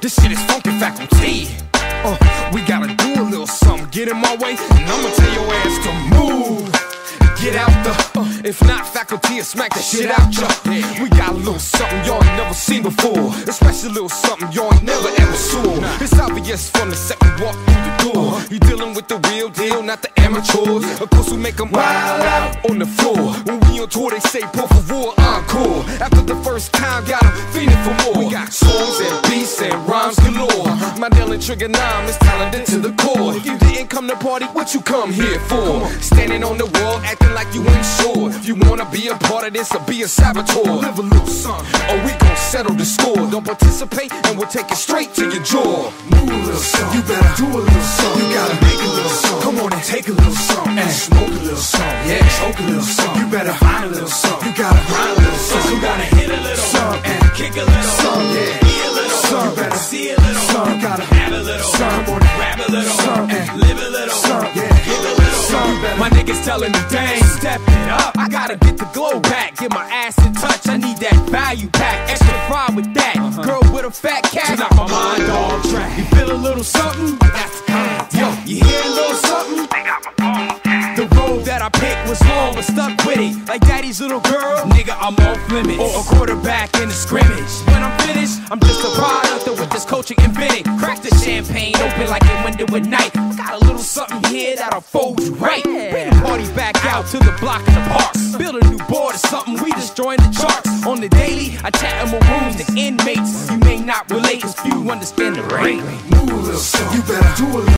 This shit is funky faculty. We gotta do a little something. Get in my way, and I'ma tell your ass to move. Get out the, if not faculty, and smack the shit out ya. We got a little something y'all ain't never seen before. Especially a little something y'all ain't never ever saw. It's obvious from the second walk through the door. You dealing with the real deal, not the amateurs. Of course we make them wild out on the floor. When we on tour they say por favor, encore. After the first time, got them feeling for more. We got songs and beats and rhymes galore. My Dylan Trigonom is talented to the core. If you didn't come to party, what you come here for? Standing on the wall, acting like you ain't sure. If you wanna be a part of this or be a saboteur, live a little something, or we gon' settle the score. Don't participate and we'll take it straight to your jaw. Move a little something, you better do a little something. You gotta make a little something, come on and take a little something. And smoke a little something, yeah, choke a little something. You better find a little something, you gotta find a little something. You gotta hit a little something, and kick a little something, yeah, be a little something. You better see a little something, you gotta have a little something. Come on and grab a little something, and live a little something, yeah, give a little something. My niggas telling me, dang, step it up. I gotta get the glow back, get my ass in touch. I need that value pack, extra fry with that. Girl with a fat cat, she knock my mind on track. You feel a little something? That's the kind. Yo, you hear a little something? They got my phone. The road that I picked was long, but stuck with it. Like daddy's little girl, nigga, I'm off limits. Or a quarterback in the scrimmage. When I'm finished, I'm just a product of what this coaching invented. Crack the champagne open like a window at night. I got a little something here that'll fold you right. Bring the party back out to the block in the park. Build a new board or something, we destroying the charts. On the daily, I chat in my rooms to inmates. You may not relate, cause few understand the rate. Move a little something, you better do a little